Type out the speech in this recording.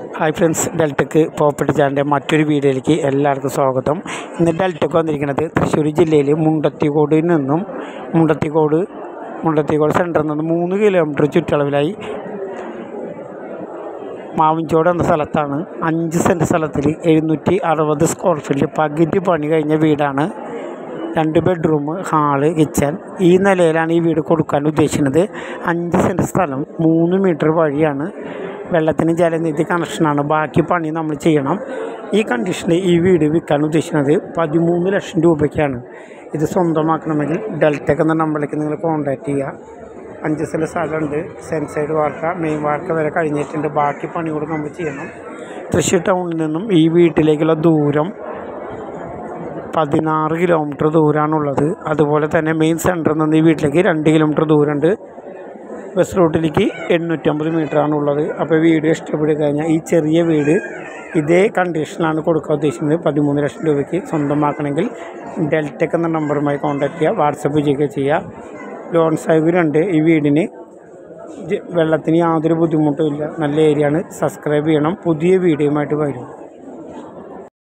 Hi friends, ഡെൽറ്റക്ക് property ചാനലിൻ്റെ മറ്റൊരു വീഡിയോയിലേക്ക് എല്ലാവർക്കും സ്വാഗതം. ഇന്ന് ഡെൽറ്റക്ക് വന്നിരിക്കുന്നത് തൃശ്ശൂർ ജില്ലയിൽ മുണ്ടത്തിക്കോടിൽ നിന്നും മുണ്ടത്തിക്കോട് സെൻറ്ററിൽ നിന്ന് 3 കിലോമീറ്റർ ചുറ്റളവിലായി മാവിൻചോട് എന്ന സ്ഥലത്താണ് 5 സെൻറ്റ് സ്ഥലത്തിൽ 760 സ്ക്വയർ ഫീറ്റിൽ പകുതി പണി കഴിഞ്ഞ വീടാണ്. 2 ബെഡ്റൂം, ഹാള്, കിച്ചൺ. ഈ നിലയിലാണ് ഈ വീട് കൊടുക്കാൻ ഉദ്ദേശിക്കുന്നത്. 5 സെൻറ്റ് സ്ഥലം, 3 മീറ്റർ വഴിയാണ്. വെള്ളത്തിന് ജലനിധി കണക്ഷനാണ്. ബാക്കി പണി നമ്മൾ ചെയ്യണം. ഈ കണ്ടീഷനിൽ ഈ വീട് വിൽക്കാൻ ഉദ്ദേശിക്കുന്നത് 13 ലക്ഷം രൂപയ്ക്കാണ്. ഇത് സ്വന്തമാക്കണമെങ്കിൽ ഡെൽറ്റക്ക് എന്ന നമ്പറിലേക്ക് നിങ്ങൾ കോൺടാക്റ്റ് ചെയ്യുക. 5 സെൻറ്റ് സ്ഥലമുണ്ട്. സെൻസൈഡ് വാർക്ക, മെയിൻ വാർക്ക വരെ കഴിഞ്ഞിട്ടുണ്ട്. ബാക്കി പണി കൂടെ നമ്മൾ ചെയ്യണം. തൃശ്ശൂർ ടൗണിൽ നിന്നും ഈ വീട്ടിലേക്കുള്ള ദൂരം 16 കിലോമീറ്റർ ദൂരമാണുള്ളത്. അതുപോലെ തന്നെ മെയിൻ സെൻറ്ററിൽ നിന്ന് ഈ വീട്ടിലേക്ക് 2 കിലോമീറ്റർ ദൂരമുണ്ട്. ബസ് റൂട്ടിലേക്ക് 850 മീറ്ററാണുള്ളത്. അപ്പോൾ വീഡിയോ ഇഷ്ടപ്പെടുക കഴിഞ്ഞാൽ ഈ ചെറിയ വീട് ഇതേ കണ്ടീഷനിലാണ് കൊടുക്കാൻ ഉദ്ദേശിക്കുന്നത്. 13 ലക്ഷം രൂപയ്ക്ക് സ്വന്തമാക്കണമെങ്കിൽ ഡെൽറ്റക്ക് എന്ന നമ്പറുമായി കോൺടാക്റ്റ് ചെയ്യുക, വാട്സപ്പ് ചെയ്യുക. ലോൺ സൗകര്യമുണ്ട്. ഈ വീടിന് വെള്ളത്തിന് യാതൊരു ബുദ്ധിമുട്ടും ഇല്ല. നല്ല ഏരിയയാണ്. സബ്സ്ക്രൈബ് ചെയ്യണം. പുതിയ വീഡിയോയുമായിട്ട് വരും.